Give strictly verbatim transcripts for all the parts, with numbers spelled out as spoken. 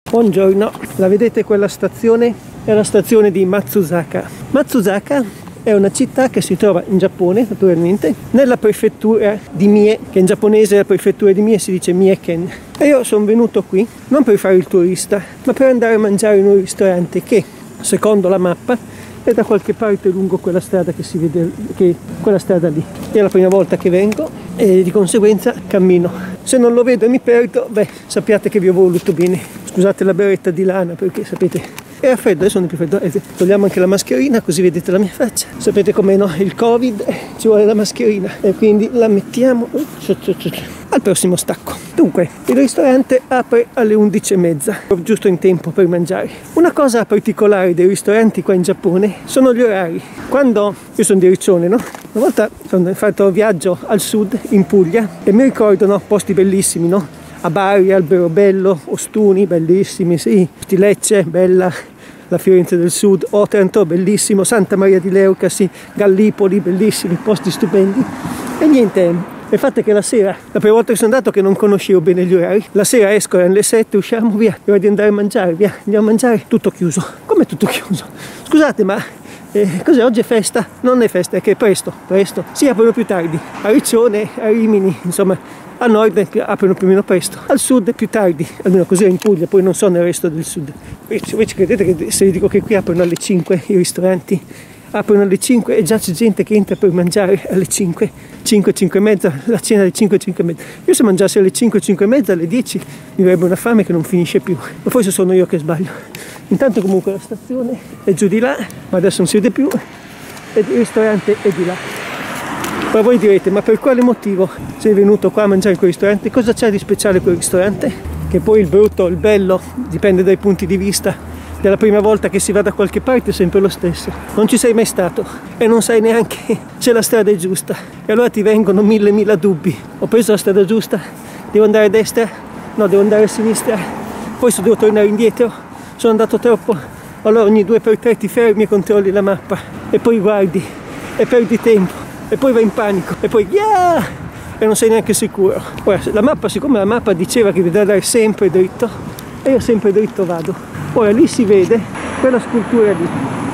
Buongiorno, la vedete quella stazione? È la stazione di Matsuzaka. Matsuzaka è una città che si trova in Giappone, naturalmente, nella prefettura di Mie, che in giapponese la prefettura di Mie si dice Mieken. E io sono venuto qui non per fare il turista, ma per andare a mangiare in un ristorante che, secondo la mappa, è da qualche parte lungo quella strada che si vede, che quella strada lì. È la prima volta che vengo e di conseguenza cammino. Se non lo vedo e mi perdo, beh, sappiate che vi ho voluto bene. Scusate la beretta di lana perché sapete era freddo, adesso non è più freddo. Eh, togliamo anche la mascherina così vedete la mia faccia. Sapete com'è, no? Il Covid, ci vuole la mascherina e quindi la mettiamo al prossimo stacco. Dunque, il ristorante apre alle undici e mezza, giusto in tempo per mangiare. Una cosa particolare dei ristoranti qua in Giappone sono gli orari. Quando io sono di Riccione, no? Una volta sono fatto un viaggio al sud, in Puglia, e mi ricordo, no? Posti bellissimi, no? A Bari, Alberobello, Ostuni, bellissimi, sì, Lecce, bella, la Firenze del Sud, Otranto, bellissimo, Santa Maria di Leuca, sì, Gallipoli, bellissimi, posti stupendi. E niente, il fatto è che la sera, la prima volta che sono andato che non conoscevo bene gli orari, la sera esco alle sette, usciamo, via, è ora di andare a mangiare, via, andiamo a mangiare, tutto chiuso. Come tutto chiuso? Scusate, ma eh, cos'è? Oggi è festa? Non è festa, è che è presto, presto. Si aprono più tardi, a Riccione, a Rimini, insomma. A nord aprono più o meno presto, al sud più tardi, almeno così in Puglia, poi non so nel resto del sud. Voi ci credete che se vi dico che qui aprono alle cinque i ristoranti? Aprono alle cinque e già c'è gente che entra per mangiare alle cinque, cinque, cinque e mezza, la cena alle cinque, cinque e mezza. Io se mangiassi alle cinque, cinque e mezza, alle dieci mi avrebbe una fame che non finisce più, ma forse sono io che sbaglio. Intanto comunque la stazione è giù di là, ma adesso non si vede più, e il ristorante è di là. Ma voi direte, ma per quale motivo sei venuto qua a mangiare in quel ristorante? Cosa c'è di speciale quel ristorante? Che poi il brutto, il bello, dipende dai punti di vista. Della prima volta che si va da qualche parte è sempre lo stesso. Non ci sei mai stato e non sai neanche se la strada è giusta. E allora ti vengono mille mila dubbi. Ho preso la strada giusta? Devo andare a destra? No, devo andare a sinistra. Poi se devo tornare indietro? Sono andato troppo? Allora ogni due per tre ti fermi e controlli la mappa. E poi guardi e perdi tempo. E poi va in panico, e poi yeah! E non sei neanche sicuro. Ora, la mappa, siccome la mappa diceva che bisogna andare sempre dritto, e io sempre dritto vado. Ora lì si vede quella scultura lì.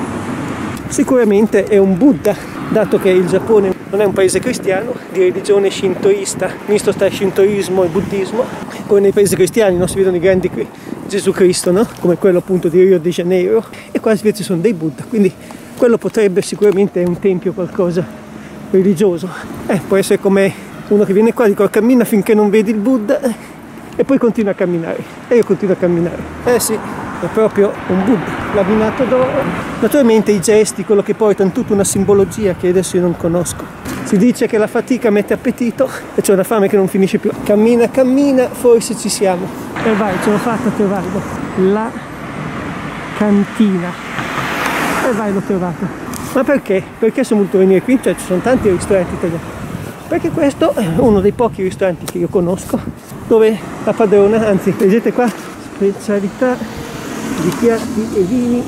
Sicuramente è un Buddha, dato che il Giappone non è un paese cristiano, di religione shintoista, misto tra shintoismo e buddismo. Come nei paesi cristiani non si vedono i grandi Gesù Cristo, no? Come quello appunto di Rio de Janeiro, e qua invece sono dei Buddha, quindi quello potrebbe sicuramente essere un tempio, qualcosa religioso. Eh, può essere come uno che viene qua e dico cammina finché non vedi il Buddha e poi continua a camminare e io continuo a camminare. Eh sì, è proprio un Buddha laminato d'oro. Naturalmente i gesti, quello che portano tutta una simbologia che adesso io non conosco. Si dice che la fatica mette appetito e c'è una fame che non finisce più. Cammina, cammina, forse ci siamo. E vai, ce l'ho fatta a trovarlo. La cantina. E vai, l'ho trovato. Ma perché? Perché sono voluto venire qui? Cioè ci sono tanti ristoranti italiani. Perché questo è uno dei pochi ristoranti che io conosco dove la padrona, anzi vedete qua, specialità di piatti e vini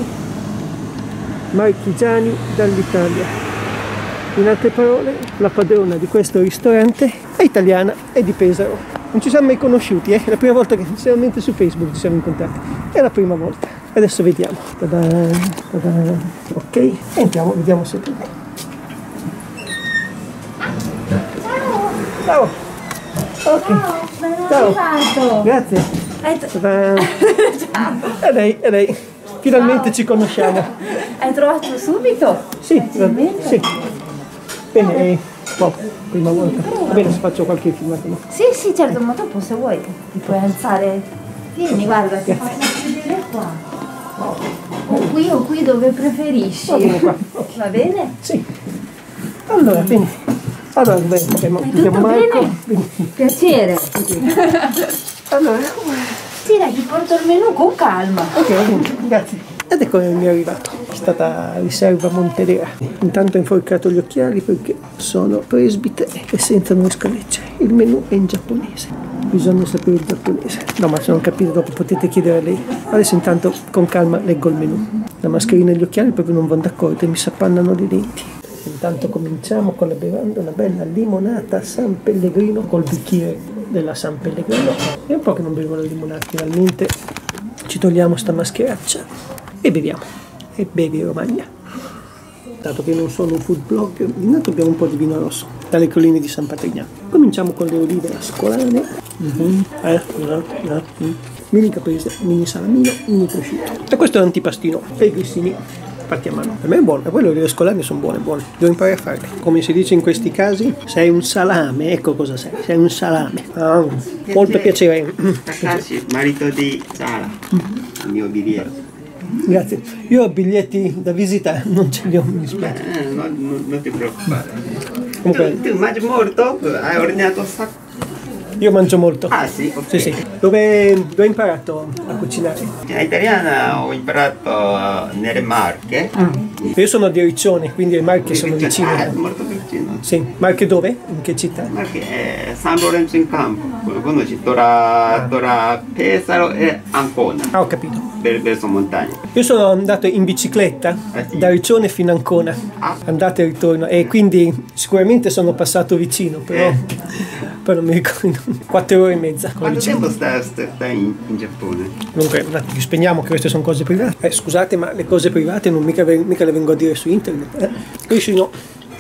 marchigiani dall'Italia. In altre parole, la padrona di questo ristorante è italiana e di Pesaro. Non ci siamo mai conosciuti, eh? È la prima volta che solamente su Facebook ci siamo incontrati. È la prima volta. Adesso vediamo. Ta-da, ta-da. Ok, entriamo, vediamo se tu. Ciao. Ok. Ciao. Ciao. Grazie. Ta-da. E lei, e lei. Finalmente Ciao. Ci conosciamo. Hai trovato subito? Sì, sì. Bene, boh, prima volta. Va bene se faccio qualche filmato. No? Sì, sì, certo, ma dopo se vuoi ti puoi alzare. Vieni, guarda, ti faccio vedere qua. O qui o qui dove preferisci. Qua. Okay. Va bene? Sì. Allora, bene. Allora, bene, okay, mi chiamo Marco. Bene? Piacere. Allora. Sì, dai, ti porto il menù con calma. Ok, va bene, grazie. Ed ecco che mi è arrivato. È stata riserva Montenera. Intanto ho inforcato gli occhiali perché sono presbite e senza non riesco a leggere. Il menù è in giapponese. Bisogna sapere il giapponese. No, ma se non capite dopo potete chiedere a lei. Adesso intanto con calma leggo il menù. La mascherina e gli occhiali proprio non vanno d'accordo e mi s'appannano le lenti. Intanto cominciamo con la bevanda, una bella limonata San Pellegrino col bicchiere della San Pellegrino. È un po' che non bevo la limonata, finalmente ci togliamo sta mascheraccia e beviamo. E bevi Romagna. Dato che non sono un food blogger, intanto abbiamo un po' di vino rosso dalle colline di San Patrignano. Cominciamo con le olive ascolane. Mm-hmm. eh, no, no, mm. Mini caprese, mini salamino, mini prosciutto. E questo è un antipastino per i grissini fatti a mano. Per me è buono, e poi le olive ascolane sono buone, buone. Devo imparare a farle. Come si dice in questi casi, sei un salame, ecco cosa sei, sei un salame. Ah, molto piacere. Takashi, marito di Sara, il mio biglietto. Grazie. Io ho biglietti da visita, non ce li ho, mi dispiace. Eh, non, non, non ti preoccupare. Comunque, Tu, tu mangi molto? Hai ordinato un sacco? io mangio molto. Ah sì? Ok. Sì, sì. Dove, dove hai imparato a cucinare? In italiana ho imparato nelle Marche. Io sono di Riccione, quindi le Marche sono vicine. Ah, è molto vicino. Sì, Marche dove? In che città? Marche è San Lorenzo in Campo. Conosci Tora, Tora Pesaro e Ancona. Ah, ho capito. Per, verso montagna. Io sono andato in bicicletta Ah, sì? da Riccione fino a Ancona, Ah. andata e ritorno, e quindi sicuramente sono passato vicino, però, Eh. poi non mi ricordo, quattro ore e mezza. con la Quanto bicicletta. tempo stai, stai in, in Giappone? Comunque, un attimo, spegniamo che queste sono cose private. Eh, scusate, ma le cose private non mica, mica le vengo a dire su internet. Eh? Vicino,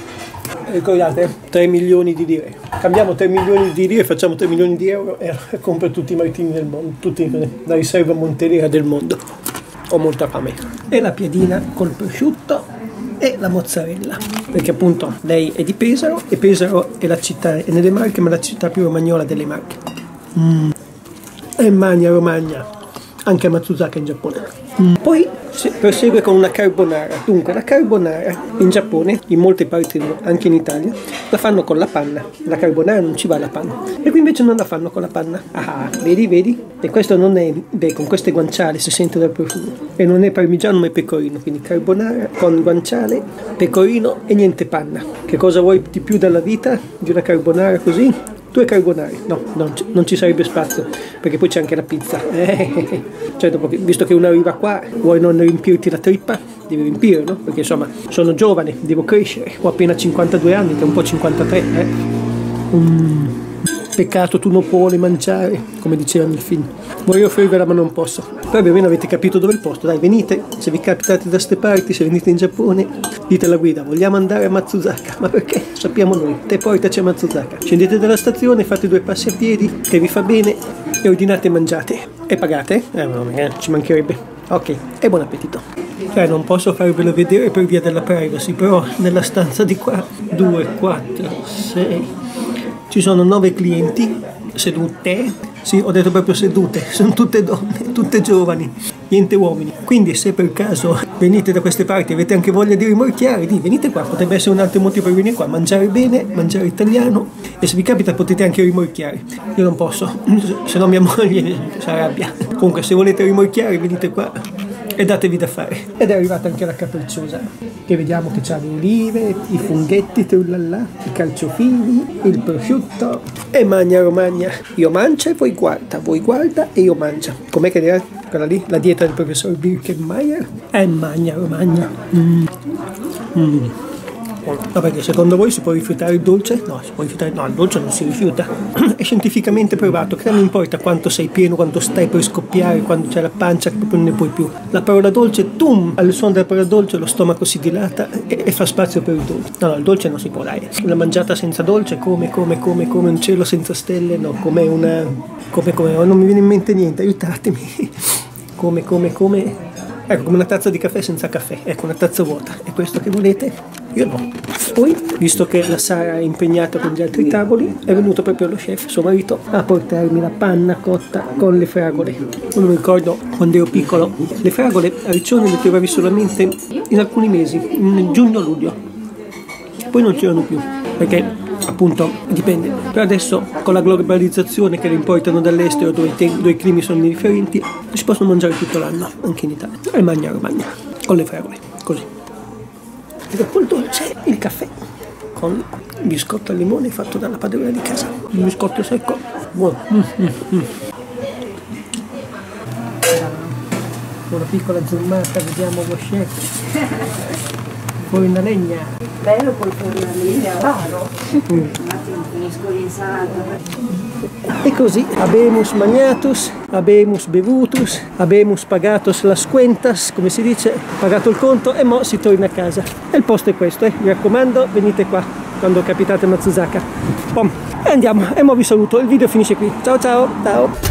ricordate, tre milioni di lire. Cambiamo tre milioni di lire, facciamo tre milioni di euro e compro tutti i martini del mondo, tutti la riserva montelera del mondo. Ho molta fame. E la piadina col prosciutto e la mozzarella, perché appunto lei è di Pesaro e Pesaro è la città, è nelle Marche, ma la città più romagnola delle Marche. Mm. E Magna Romagna, anche a Matsuzaka in Giappone. Mm. Poi si prosegue con una carbonara. Dunque la carbonara in Giappone, in molte parti, anche in Italia, la fanno con la panna. La carbonara non ci va la panna, e qui invece non la fanno con la panna. Ah, vedi, vedi? E questo non è bacon, questo è guanciale, si sente dal profumo, e non è parmigiano ma è pecorino, quindi carbonara con guanciale, pecorino e niente panna. Che cosa vuoi di più dalla vita di una carbonara così? Due carbonari, no, non ci, non ci sarebbe spazio, perché poi c'è anche la pizza. Eh, cioè, dopo che, visto che uno arriva qua, vuoi non riempirti la trippa, devi riempire, no? Perché insomma, sono giovane, devo crescere, ho appena cinquantadue anni, che è un po' cinquantatré, eh. Mm, peccato tu non puoi mangiare, come diceva nel film. Vorrei offrirvela ma non posso. Però almeno avete capito dove è il posto, dai, venite, se vi capitate da ste parti, se venite in Giappone, dite alla guida, vogliamo andare a Matsuzaka, ma perché? Sappiamo noi, te portaci a Matsuzaka. Scendete dalla stazione, fate due passi a piedi, che vi fa bene, e ordinate e mangiate. E pagate? Eh, no, eh, ci mancherebbe. Ok, e buon appetito. Cioè, non posso farvelo vedere per via della privacy, però nella stanza di qua, due, quattro, sei, ci sono nove clienti sedute. Sì, ho detto proprio sedute, sono tutte donne, tutte giovani, niente uomini. Quindi se per caso venite da queste parti e avete anche voglia di rimorchiare, di, venite qua, potrebbe essere un altro motivo per venire qua, mangiare bene, mangiare italiano, e se vi capita potete anche rimorchiare. Io non posso, se no mia moglie si arrabbia. Comunque se volete rimorchiare venite qua e datevi da fare. Ed è arrivata anche la capricciosa, che vediamo che c'ha le olive, i funghetti, trullallà, i calciofini, il prosciutto e Magna Romagna. Io mangio e voi guarda, voi guarda e io mangio. Com'è che era quella lì? La dieta del professor Birkenmeier? È Magna Romagna. Mm. Mm. No, perché secondo voi si può rifiutare il dolce? No, si può rifiutare. No, il dolce non si rifiuta. È scientificamente provato, che non importa quanto sei pieno, quando stai per scoppiare, quando c'è la pancia che proprio non ne puoi più. La parola dolce, tum! Al suono della parola dolce lo stomaco si dilata e, e fa spazio per il dolce. No, no, il dolce non si può dare. Una mangiata senza dolce, come, come, come, come un cielo senza stelle, no, come una... come, come, non mi viene in mente niente, aiutatemi. Come, come, come... Ecco, come una tazza di caffè senza caffè, ecco, una tazza vuota. È questo che volete? Io no. Poi, visto che la Sara è impegnata con gli altri tavoli, è venuto proprio lo chef, suo marito, a portarmi la panna cotta con le fragole. Non mi ricordo quando ero piccolo. Le fragole a Riccione le trovavi solamente in alcuni mesi, in giugno-luglio. Poi non c'erano più, perché appunto dipende. Però adesso con la globalizzazione che le importano dall'estero, dove i, te- dove i climi sono differenti, si possono mangiare tutto l'anno, anche in Italia. E Magna Romagna, con le fragole, così. E dopo il dolce, il caffè, con il biscotto al limone fatto dalla padrona di casa. Un biscotto secco, buono. Mm, mm, mm. Una piccola zoomata, vediamo lo chef. Poi una legna. Bello col fornalino, raro. Mm. Un attimo finisco l'insalata. E così habemus magnatus, habemus bevutus, habemus pagatus las cuentas, come si dice, pagato il conto e mo si torna a casa. E il posto è questo, eh. Mi raccomando, venite qua quando capitate Matsuzaka. Bom, e andiamo, e mo vi saluto, il video finisce qui. Ciao ciao, ciao!